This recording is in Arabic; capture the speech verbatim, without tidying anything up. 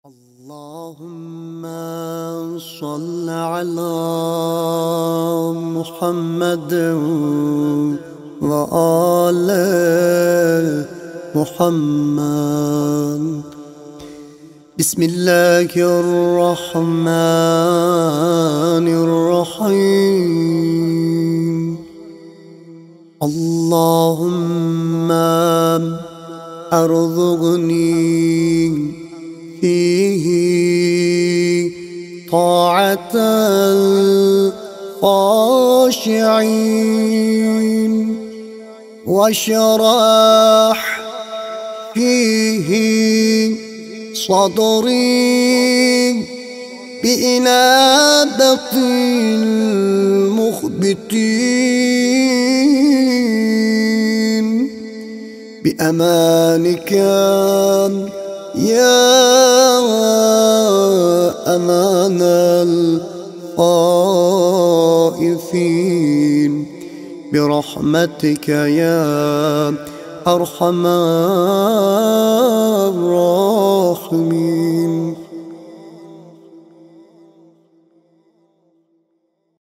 اللهم صل على محمد وآل محمد. بسم الله الرحمن الرحيم. اللهم ارزقني فيه طاعة الخاشعين، واشرح فيه صدري بإنابة المخبتين، بأمانك يا أمان الخائفين، برحمتك يا أرحم